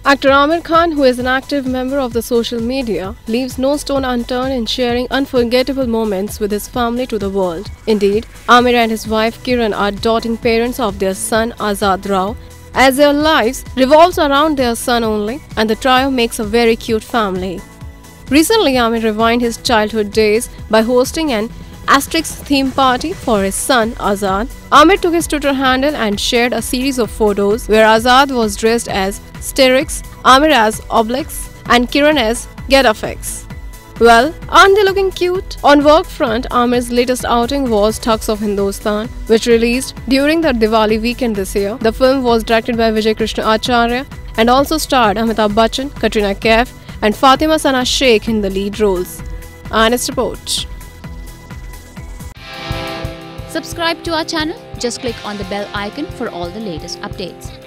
Actor Aamir Khan, who is an active member of the social media, leaves no stone unturned in sharing unforgettable moments with his family to the world. Indeed, Aamir and his wife Kiran are doting parents of their son Azad Rao, as their lives revolves around their son only, and the trio makes a very cute family. Recently, Aamir revived his childhood days by hosting an Asterix theme party for his son Azad. Aamir took his Twitter handle and shared a series of photos where Azad was dressed as Asterix, Aamir as Obelix, and Kiran as Getafix. Well, aren't they looking cute? On work front, Aamir's latest outing was Thugs of Hindustan, which released during the Diwali weekend this year. The film was directed by Vijay Krishna Acharya and also starred Amitabh Bachchan, Katrina Kaif, and Fatima Sana Sheikh in the lead roles. Honest report. Subscribe to our channel. Just click on the bell icon for all the latest updates.